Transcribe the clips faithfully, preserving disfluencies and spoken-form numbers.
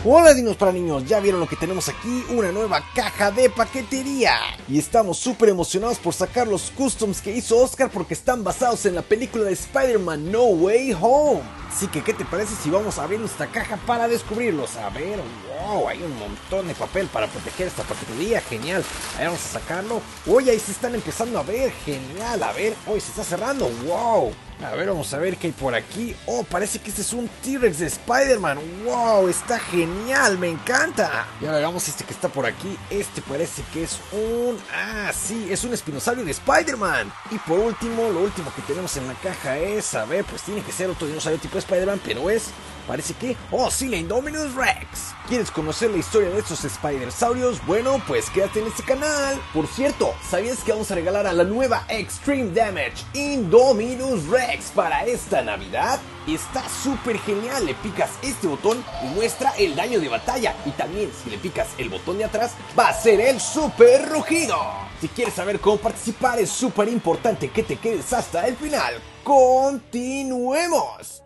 Hola dinos para niños, ya vieron lo que tenemos aquí, una nueva caja de paquetería. Y estamos súper emocionados por sacar los customs que hizo Oscar porque están basados en la película de Spider-Man No Way Home. Así que, ¿qué te parece si vamos a abrir esta caja para descubrirlos? A ver, wow, hay un montón de papel para proteger esta paquetería, genial. A ver, vamos a sacarlo. Oye, ahí se están empezando a ver, genial. A ver, hoy se está cerrando, wow. A ver, vamos a ver qué hay por aquí. Oh, parece que este es un T-Rex de Spider-Man. Wow, está genial, me encanta. Y ahora veamos este que está por aquí. Este parece que es un... Ah, sí, es un espinosaurio de Spider-Man. Y por último, lo último que tenemos en la caja es... A ver, pues tiene que ser otro dinosaurio tipo Spider-Man, pero es... Parece que... ¡Oh, sí, la Indominus Rex! ¿Quieres conocer la historia de estos Spider-Saurios? Bueno, pues quédate en este canal. Por cierto, ¿sabías que vamos a regalar a la nueva Extreme Damage Indominus Rex para esta Navidad? Está súper genial. Le picas este botón y muestra el daño de batalla. Y también, si le picas el botón de atrás, va a ser el super rugido. Si quieres saber cómo participar, es súper importante que te quedes hasta el final. ¡Continuemos!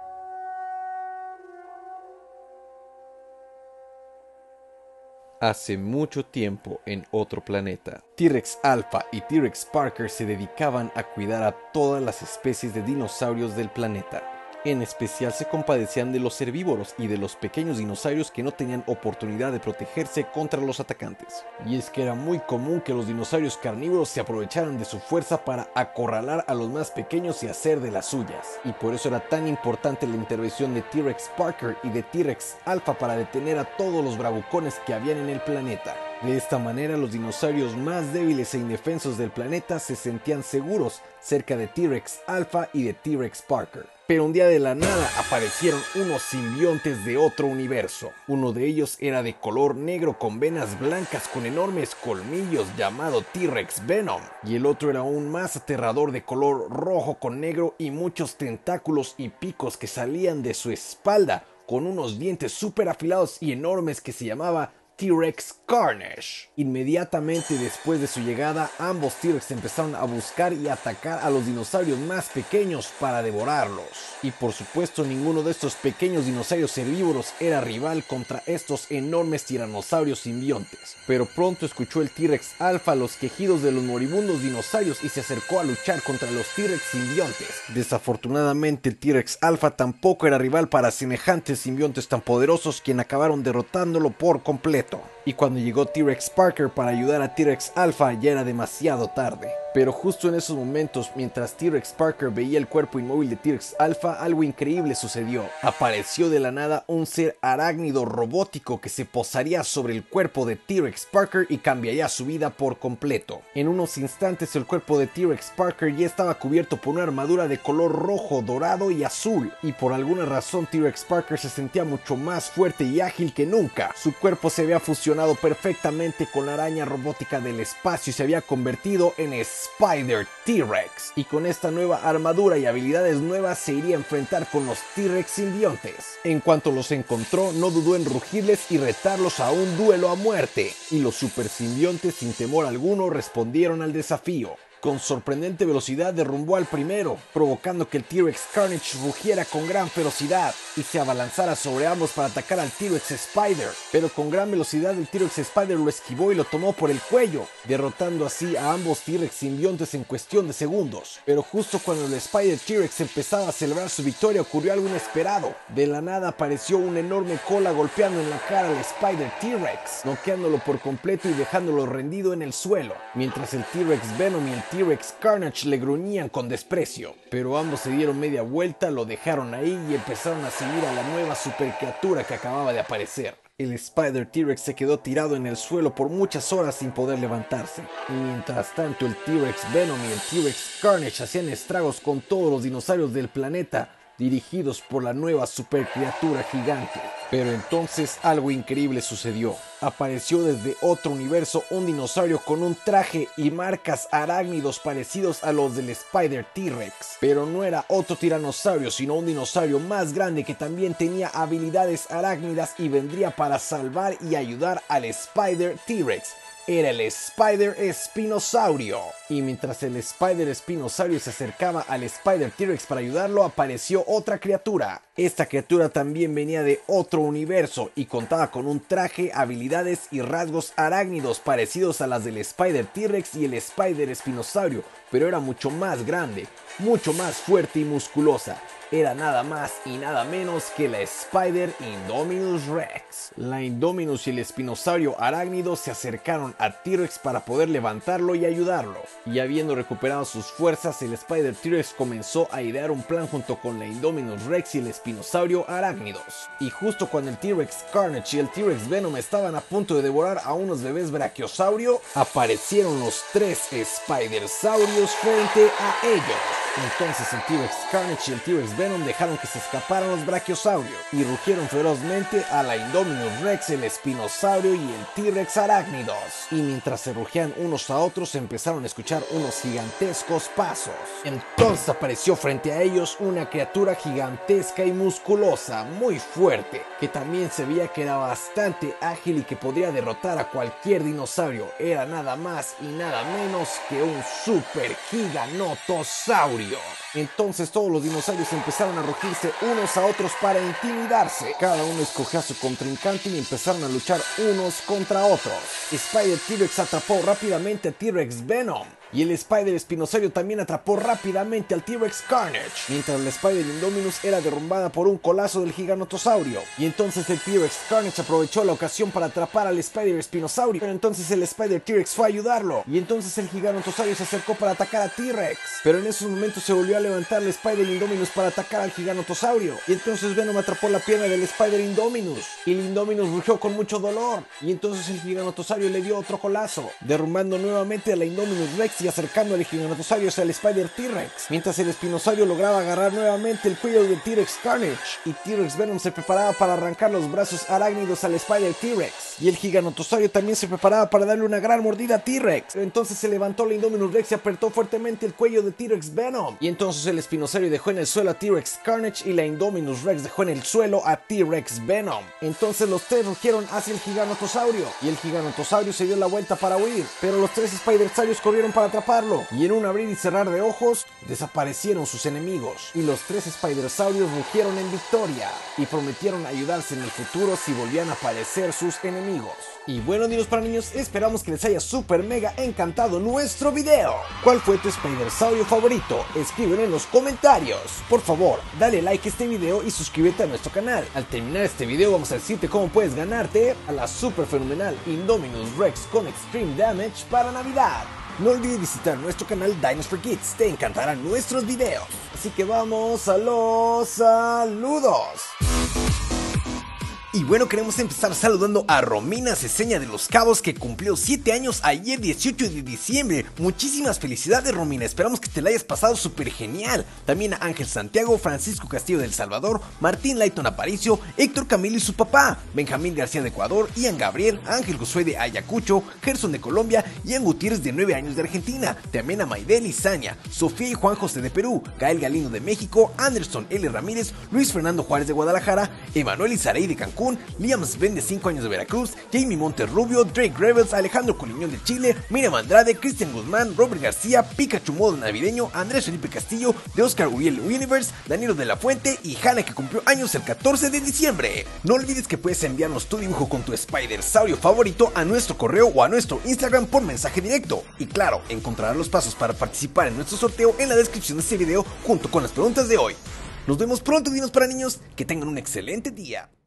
Hace mucho tiempo, en otro planeta, T-Rex Alpha y T-Rex Parker se dedicaban a cuidar a todas las especies de dinosaurios del planeta. En especial se compadecían de los herbívoros y de los pequeños dinosaurios que no tenían oportunidad de protegerse contra los atacantes. Y es que era muy común que los dinosaurios carnívoros se aprovecharan de su fuerza para acorralar a los más pequeños y hacer de las suyas. Y por eso era tan importante la intervención de T-Rex Parker y de T-Rex Alpha para detener a todos los bravucones que habían en el planeta. De esta manera, los dinosaurios más débiles e indefensos del planeta se sentían seguros cerca de T-Rex Alpha y de T-Rex Parker. Pero un día de la nada aparecieron unos simbiontes de otro universo. Uno de ellos era de color negro con venas blancas con enormes colmillos llamado T-Rex Venom. Y el otro era aún más aterrador de color rojo con negro y muchos tentáculos y picos que salían de su espalda con unos dientes súper afilados y enormes que se llamaba T-Rex Carnage. Inmediatamente después de su llegada, ambos T-Rex empezaron a buscar y atacar a los dinosaurios más pequeños para devorarlos. Y por supuesto, ninguno de estos pequeños dinosaurios herbívoros era rival contra estos enormes tiranosaurios simbiontes. Pero pronto escuchó el T-Rex Alpha los quejidos de los moribundos dinosaurios y se acercó a luchar contra los T-Rex simbiontes. Desafortunadamente, el T-Rex Alpha tampoco era rival para semejantes simbiontes tan poderosos, quien acabaron derrotándolo por completo. Y cuando llegó T-Rex Parker para ayudar a T-Rex Alpha ya era demasiado tarde. Pero justo en esos momentos, mientras T-Rex Parker veía el cuerpo inmóvil de T-Rex Alpha, algo increíble sucedió. Apareció de la nada un ser arácnido robótico que se posaría sobre el cuerpo de T-Rex Parker y cambiaría su vida por completo. En unos instantes el cuerpo de T-Rex Parker ya estaba cubierto por una armadura de color rojo, dorado y azul. Y por alguna razón T-Rex Parker se sentía mucho más fuerte y ágil que nunca. Su cuerpo se había fusionado perfectamente con la araña robótica del espacio y se había convertido en Spider T-Rex, y con esta nueva armadura y habilidades nuevas se iría a enfrentar con los T-Rex simbiontes. En cuanto los encontró, no dudó en rugirles y retarlos a un duelo a muerte, y los super simbiontes sin temor alguno respondieron al desafío. Con sorprendente velocidad derrumbó al primero, provocando que el T-Rex Carnage rugiera con gran ferocidad y se abalanzara sobre ambos para atacar al T-Rex Spider. Pero con gran velocidad el T-Rex Spider lo esquivó y lo tomó por el cuello, derrotando así a ambos T-Rex simbiontes en cuestión de segundos. Pero justo cuando el Spider T-Rex empezaba a celebrar su victoria ocurrió algo inesperado. De la nada apareció una enorme cola golpeando en la cara al Spider T-Rex, noqueándolo por completo y dejándolo rendido en el suelo, mientras el T-Rex Venom y el T-Rex Carnage le gruñían con desprecio. Pero ambos se dieron media vuelta, lo dejaron ahí y empezaron a seguir a la nueva supercriatura que acababa de aparecer. El Spider T-Rex se quedó tirado en el suelo por muchas horas sin poder levantarse. Y mientras tanto el T-Rex Venom y el T-Rex Carnage hacían estragos con todos los dinosaurios del planeta, dirigidos por la nueva supercriatura gigante. Pero entonces algo increíble sucedió. Apareció desde otro universo un dinosaurio con un traje y marcas arácnidos parecidos a los del Spider T-Rex. Pero no era otro tiranosaurio, sino un dinosaurio más grande que también tenía habilidades arácnidas y vendría para salvar y ayudar al Spider T-Rex. era el Spider Espinosaurio. Y mientras el Spider Espinosaurio se acercaba al Spider T-Rex para ayudarlo, apareció otra criatura. Esta criatura también venía de otro universo y contaba con un traje, habilidades y rasgos arácnidos parecidos a las del Spider T-Rex y el Spider Espinosaurio, pero era mucho más grande, mucho más fuerte y musculosa. Era nada más y nada menos que la Spider Indominus Rex. La Indominus y el espinosaurio arácnido se acercaron a T-Rex para poder levantarlo y ayudarlo. Y habiendo recuperado sus fuerzas, el Spider T-Rex comenzó a idear un plan junto con la Indominus Rex y el espinosaurio arácnidos. Y justo cuando el T-Rex Carnage y el T-Rex Venom estaban a punto de devorar a unos bebés brachiosaurio, aparecieron los tres Spidersaurios frente a ellos. Entonces el T-Rex Carnage y el T-Rex Venom dejaron que se escaparan los brachiosaurios y rugieron ferozmente a la Indominus Rex, el espinosaurio y el T-Rex arácnidos. Y mientras se rugían unos a otros, empezaron a escuchar unos gigantescos pasos. Entonces apareció frente a ellos una criatura gigantesca y musculosa, muy fuerte, que también se veía que era bastante ágil y que podría derrotar a cualquier dinosaurio. Era nada más y nada menos que un super giganotosaurio. Entonces todos los dinosaurios empezaron a rugirse unos a otros para intimidarse. Cada uno escogió a su contrincante y empezaron a luchar unos contra otros. Spider T-Rex atrapó rápidamente a T-Rex Venom. Y el Spider Espinosaurio también atrapó rápidamente al T-Rex Carnage, mientras la Spider Indominus era derrumbada por un colazo del giganotosaurio. Y entonces el T-Rex Carnage aprovechó la ocasión para atrapar al Spider Espinosaurio, pero entonces el Spider T-Rex fue a ayudarlo, y entonces el giganotosaurio se acercó para atacar a T-Rex. Pero en esos momentos se volvió a levantar el Spider Indominus para atacar al giganotosaurio, y entonces Venom atrapó la pierna del Spider Indominus, y el Indominus rugió con mucho dolor, y entonces el giganotosaurio le dio otro colazo, derrumbando nuevamente a la Indominus Rex y acercando al giganotosaurio hacia el Spider T-Rex, mientras el espinosaurio lograba agarrar nuevamente el cuello del T-Rex Carnage, y T-Rex Venom se preparaba para arrancar los brazos arácnidos al Spider T-Rex, y el giganotosaurio también se preparaba para darle una gran mordida a T-Rex. Entonces se levantó la Indominus Rex y apretó fuertemente el cuello de T-Rex Venom, y entonces el espinosaurio dejó en el suelo a T-Rex Carnage y la Indominus Rex dejó en el suelo a T-Rex Venom. Entonces los tres rugieron hacia el giganotosaurio, y el giganotosaurio se dio la vuelta para huir, pero los tres Spidersaurios corrieron para atraparlo, y en un abrir y cerrar de ojos desaparecieron sus enemigos, y los tres Spidersaurios rugieron en victoria y prometieron ayudarse en el futuro si volvían a aparecer sus enemigos. Y bueno, dinos para niños, esperamos que les haya super mega encantado nuestro video. ¿Cuál fue tu Spidersaurio favorito? Escríbelo en los comentarios. Por favor, dale like a este video y suscríbete a nuestro canal. Al terminar este video vamos a decirte cómo puedes ganarte a la super fenomenal Indominus Rex con Extreme Damage para Navidad. No olvides visitar nuestro canal Dinos for Kids, te encantarán nuestros videos. Así que vamos a los saludos. Y bueno, queremos empezar saludando a Romina Ceseña de Los Cabos, que cumplió siete años ayer dieciocho de diciembre. Muchísimas felicidades, Romina, esperamos que te la hayas pasado súper genial. También a Ángel Santiago, Francisco Castillo del Salvador, Martín Layton Aparicio, Héctor Camilo y su papá, Benjamín García de Ecuador, Ian Gabriel, Ángel Josué de Ayacucho, Gerson de Colombia, Ian Gutiérrez de nueve años de Argentina, también a Maidel Izaña, Sofía y Juan José de Perú, Gael Galindo de México, Anderson L. Ramírez, Luis Fernando Juárez de Guadalajara, Emanuel Izarey de Cancún, Liam Sven de cinco años de Veracruz, Jamie Monterrubio, Drake Rebels, Alejandro Coliñón de Chile, Miriam Andrade, Cristian Guzmán, Robert García, Pikachu Modo Navideño, Andrés Felipe Castillo, de Oscar Uriel Universe, Danilo de la Fuente y Hanna, que cumplió años el catorce de diciembre. No olvides que puedes enviarnos tu dibujo con tu Spidersaurio favorito a nuestro correo o a nuestro Instagram por mensaje directo. Y claro, encontrarás los pasos para participar en nuestro sorteo en la descripción de este video junto con las preguntas de hoy. Nos vemos pronto, dinos para niños, que tengan un excelente día.